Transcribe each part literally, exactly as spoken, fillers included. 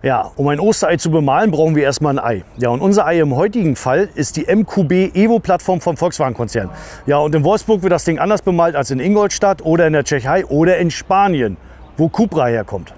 Ja, um ein Osterei zu bemalen, brauchen wir erstmal ein Ei. Ja, und unser Ei im heutigen Fall ist die M Q B Evo-Plattform vom Volkswagen-Konzern. Ja, und in Wolfsburg wird das Ding anders bemalt als in Ingolstadt oder in der Tschechei oder in Spanien, wo Cupra herkommt.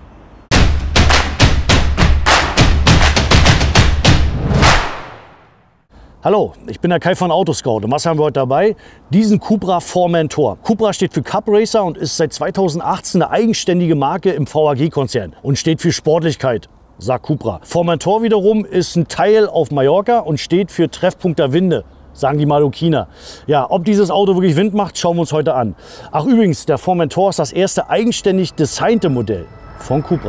Hallo, ich bin der Kai von Autoscout und was haben wir heute dabei? Diesen Cupra Formentor. Cupra steht für Cup Racer und ist seit zweitausendachtzehn eine eigenständige Marke im V A G-Konzern und steht für Sportlichkeit, sagt Cupra. Formentor wiederum ist ein Teil auf Mallorca und steht für Treffpunkt der Winde, sagen die Mallorquiner. Ja, ob dieses Auto wirklich Wind macht, schauen wir uns heute an. Ach übrigens, der Formentor ist das erste eigenständig designte Modell von Cupra.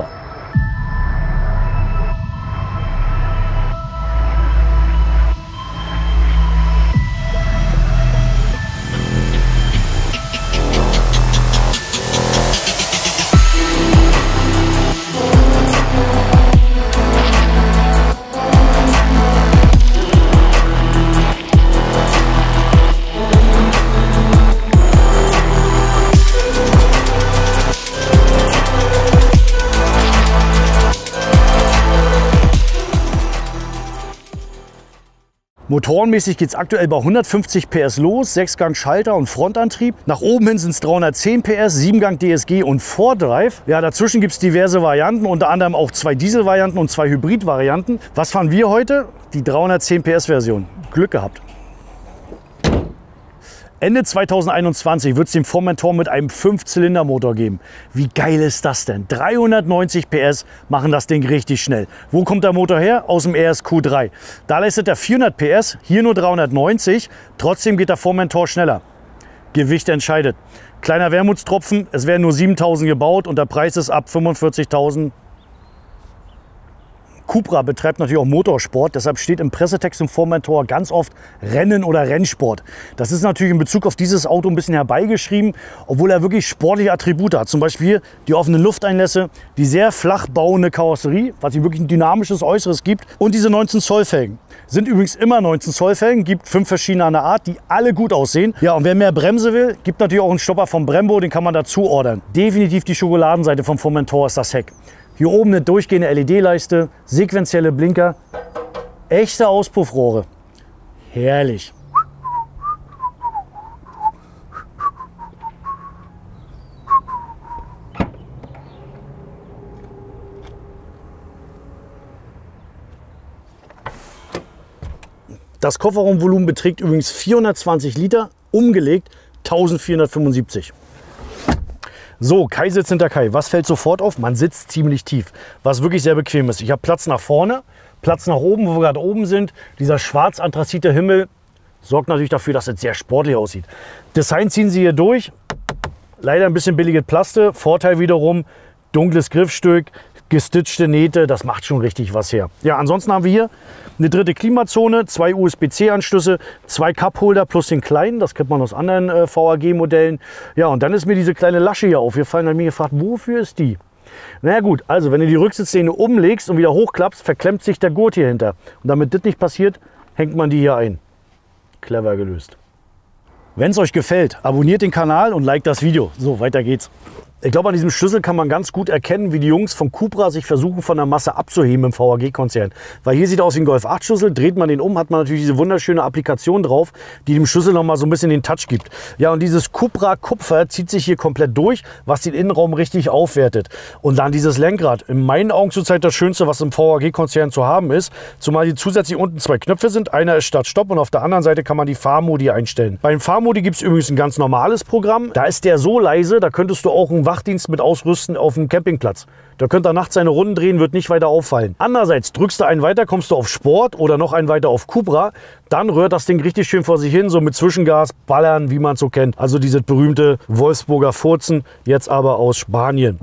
Motorenmäßig geht es aktuell bei hundertfünfzig P S los, sechsgang Schalter und Frontantrieb. Nach oben hin sind es dreihundertzehn P S, siebengang D S G und Vordrive. Ja, dazwischen gibt es diverse Varianten, unter anderem auch zwei Diesel-Varianten und zwei Hybrid-Varianten. Was fahren wir heute? Die dreihundertzehn P S-Version. Glück gehabt. Ende zweitausendeinundzwanzig wird es den Formentor mit einem Fünf-Zylinder-Motor geben. Wie geil ist das denn? dreihundertneunzig P S machen das Ding richtig schnell. Wo kommt der Motor her? Aus dem R S Q drei. Da leistet er vierhundert P S, hier nur dreihundertneunzig. Trotzdem geht der Formentor schneller. Gewicht entscheidet. Kleiner Wermutstropfen, es werden nur siebentausend gebaut und der Preis ist ab fünfundvierzigtausend. Cupra betreibt natürlich auch Motorsport, deshalb steht im Pressetext im Formentor ganz oft Rennen oder Rennsport. Das ist natürlich in Bezug auf dieses Auto ein bisschen herbeigeschrieben, obwohl er wirklich sportliche Attribute hat. Zum Beispiel hier die offenen Lufteinlässe, die sehr flach bauende Karosserie, was ihm wirklich ein dynamisches Äußeres gibt, und diese neunzehn Zoll Felgen. Sind übrigens immer neunzehn Zoll Felgen, gibt fünf verschiedene an der Art, die alle gut aussehen. Ja, und wer mehr Bremse will, gibt natürlich auch einen Stopper vom Brembo, den kann man dazu ordern. Definitiv die Schokoladenseite vom Formentor ist das Heck. Hier oben eine durchgehende L E D-Leiste, sequenzielle Blinker, echte Auspuffrohre. Herrlich. Das Kofferraumvolumen beträgt übrigens vierhundertzwanzig Liter, umgelegt eintausendvierhundertfünfundsiebzig. So, Kai sitzt hinter Kai. Was fällt sofort auf? Man sitzt ziemlich tief, was wirklich sehr bequem ist. Ich habe Platz nach vorne, Platz nach oben, wo wir gerade oben sind. Dieser schwarz-anthrazite Himmel sorgt natürlich dafür, dass es sehr sportlich aussieht. Design ziehen sie hier durch. Leider ein bisschen billige Plaste. Vorteil wiederum, dunkles Griffstück, gestitchte Nähte, das macht schon richtig was her. Ja, ansonsten haben wir hier eine dritte Klimazone, zwei U S B C-Anschlüsse, zwei Cupholder plus den kleinen, das kennt man aus anderen äh, V A G-Modellen. Ja, und dann ist mir diese kleine Lasche hier aufgefallen und habe mich gefragt, wofür ist die? Na ja, gut, also wenn du die Rücksitzlehne umlegst und wieder hochklappst, verklemmt sich der Gurt hier hinter. Und damit das nicht passiert, hängt man die hier ein. Clever gelöst. Wenn es euch gefällt, abonniert den Kanal und liked das Video. So, weiter geht's. Ich glaube, an diesem Schlüssel kann man ganz gut erkennen, wie die Jungs von Cupra sich versuchen, von der Masse abzuheben im V A G-Konzern. Weil hier sieht er aus wie ein Golf acht Schlüssel, dreht man den um, hat man natürlich diese wunderschöne Applikation drauf, die dem Schlüssel noch mal so ein bisschen den Touch gibt. Ja, und dieses Cupra Kupfer zieht sich hier komplett durch, was den Innenraum richtig aufwertet. Und dann dieses Lenkrad. In meinen Augen zurzeit das Schönste, was im V A G-Konzern zu haben ist. Zumal hier zusätzlich unten zwei Knöpfe sind. Einer ist Start-Stopp und auf der anderen Seite kann man die Fahrmodi einstellen. Beim Fahrmodi gibt es übrigens ein ganz normales Programm. Da ist der so leise, da könntest du auch einen Wachdienst mit ausrüsten auf dem Campingplatz. Da könnt ihr nachts seine Runden drehen, wird nicht weiter auffallen. Andererseits drückst du einen weiter, kommst du auf Sport oder noch einen weiter auf Cupra, dann rührt das Ding richtig schön vor sich hin, so mit Zwischengas, Ballern, wie man es so kennt. Also dieses berühmte Wolfsburger Furzen, jetzt aber aus Spanien.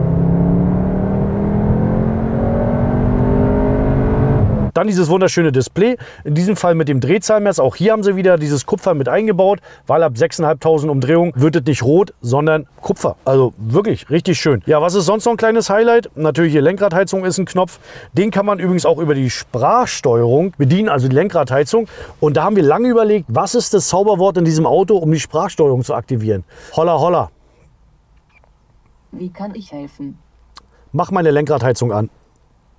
Dann dieses wunderschöne Display, in diesem Fall mit dem Drehzahlmesser. Auch hier haben sie wieder dieses Kupfer mit eingebaut, weil ab sechstausendfünfhundert Umdrehungen wird es nicht rot, sondern Kupfer. Also wirklich richtig schön. Ja, was ist sonst noch ein kleines Highlight? Natürlich hier Lenkradheizung ist ein Knopf. Den kann man übrigens auch über die Sprachsteuerung bedienen, also die Lenkradheizung. Und da haben wir lange überlegt, was ist das Zauberwort in diesem Auto, um die Sprachsteuerung zu aktivieren? Holla, holla. Wie kann ich helfen? Mach meine Lenkradheizung an.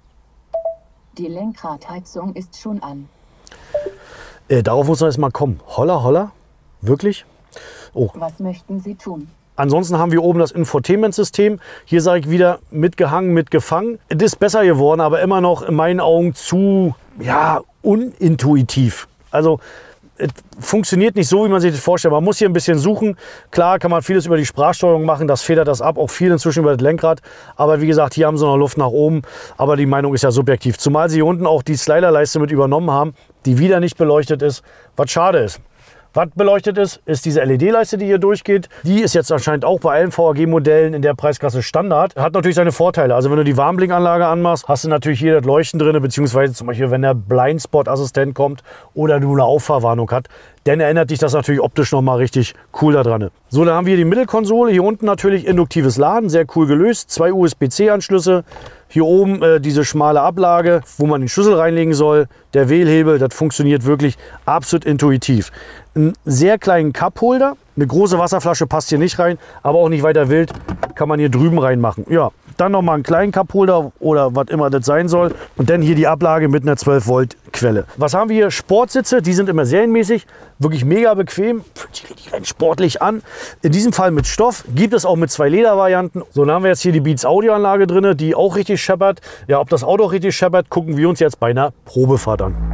Die Lenkradheizung ist schon an. Äh, darauf muss man erst mal kommen. Holla, holla. Wirklich? Oh. Was möchten Sie tun? Ansonsten haben wir oben das Infotainment-System. Hier sage ich wieder mitgehangen, mitgefangen. Es ist besser geworden, aber immer noch in meinen Augen zu ja, unintuitiv. Also es funktioniert nicht so, wie man sich das vorstellt. Man muss hier ein bisschen suchen. Klar kann man vieles über die Sprachsteuerung machen, das federt das ab, auch viel inzwischen über das Lenkrad. Aber wie gesagt, hier haben sie noch Luft nach oben. Aber die Meinung ist ja subjektiv. Zumal sie hier unten auch die Sliderleiste mit übernommen haben, die wieder nicht beleuchtet ist, was schade ist. Was beleuchtet ist, ist diese L E D-Leiste, die hier durchgeht. Die ist jetzt anscheinend auch bei allen V A G-Modellen in der Preisklasse Standard. Hat natürlich seine Vorteile. Also wenn du die Warnblinkanlage anmachst, hast du natürlich hier das Leuchten drin, beziehungsweise zum Beispiel, wenn der Blindspot-Assistent kommt oder du eine Auffahrwarnung hast, dann erinnert dich das natürlich optisch nochmal richtig cool daran. So, dann haben wir die Mittelkonsole. Hier unten natürlich induktives Laden, sehr cool gelöst. Zwei U S B C-Anschlüsse. Hier oben äh, diese schmale Ablage, wo man den Schlüssel reinlegen soll. Der Wählhebel, das funktioniert wirklich absolut intuitiv. Einen sehr kleinen Cupholder. Eine große Wasserflasche passt hier nicht rein, aber auch nicht weiter wild. Kann man hier drüben reinmachen. Ja, dann nochmal einen kleinen Cupholder oder was immer das sein soll. Und dann hier die Ablage mit einer zwölf Volt Quelle. Was haben wir hier? Sportsitze, die sind immer serienmäßig. Wirklich mega bequem. Fühlt sich richtig rein sportlich an. In diesem Fall mit Stoff. Gibt es auch mit zwei Ledervarianten. So, dann haben wir jetzt hier die Beats Audioanlage drin, die auch richtig scheppert. Ja, ob das Auto auch richtig scheppert, gucken wir uns jetzt bei einer Probefahrt an.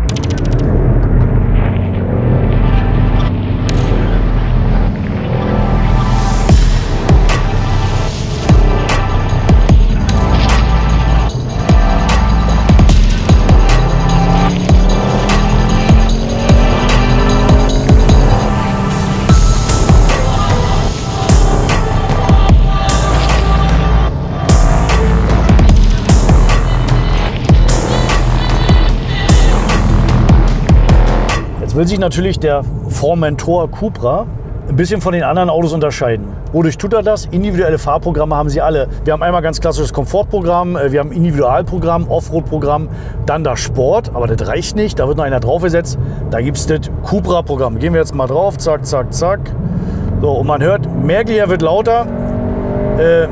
Will sich natürlich der Formentor Cupra ein bisschen von den anderen Autos unterscheiden. Wodurch tut er das? Individuelle Fahrprogramme haben sie alle. Wir haben einmal ganz klassisches Komfortprogramm, wir haben Individualprogramm, Offroad-Programm, dann das Sport, aber das reicht nicht, da wird noch einer draufgesetzt. Da gibt es das Cupra-Programm. Gehen wir jetzt mal drauf, zack, zack, zack. So, und man hört, Merglier wird lauter. Äh,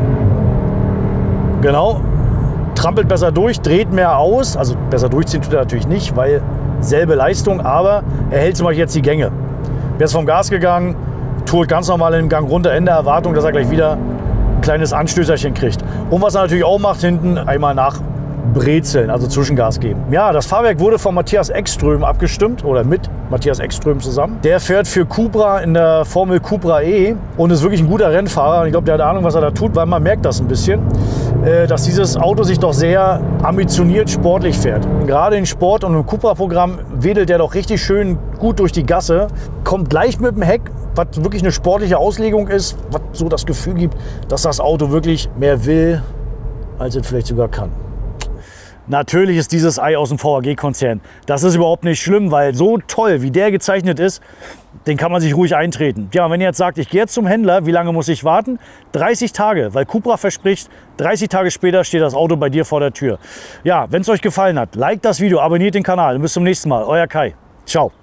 genau, trampelt besser durch, dreht mehr aus. Also besser durchziehen tut er natürlich nicht, weil selbe Leistung, aber er hält zum Beispiel jetzt die Gänge. Wer ist vom Gas gegangen, tut ganz normal in den Gang runter, in der Erwartung, dass er gleich wieder ein kleines Anstößerchen kriegt. Und was er natürlich auch macht, hinten einmal nachbrezeln, also Zwischengas geben. Ja, das Fahrwerk wurde von Matthias Ekström abgestimmt oder mit Matthias Ekström zusammen. Der fährt für Cupra in der Formel Cupra E und ist wirklich ein guter Rennfahrer. Und ich glaube, der hat Ahnung, was er da tut, weil man merkt das ein bisschen, dass dieses Auto sich doch sehr ambitioniert sportlich fährt. Gerade in Sport und im Cupra-Programm wedelt der doch richtig schön gut durch die Gasse, kommt gleich mit dem Heck, was wirklich eine sportliche Auslegung ist, was so das Gefühl gibt, dass das Auto wirklich mehr will, als es vielleicht sogar kann. Natürlich ist dieses Ei aus dem V A G-Konzern. Das ist überhaupt nicht schlimm, weil so toll, wie der gezeichnet ist, den kann man sich ruhig eintreten. Ja, wenn ihr jetzt sagt, ich gehe jetzt zum Händler, wie lange muss ich warten? dreißig Tage, weil Cupra verspricht, dreißig Tage später steht das Auto bei dir vor der Tür. Ja, wenn es euch gefallen hat, liked das Video, abonniert den Kanal und bis zum nächsten Mal. Euer Kai. Ciao.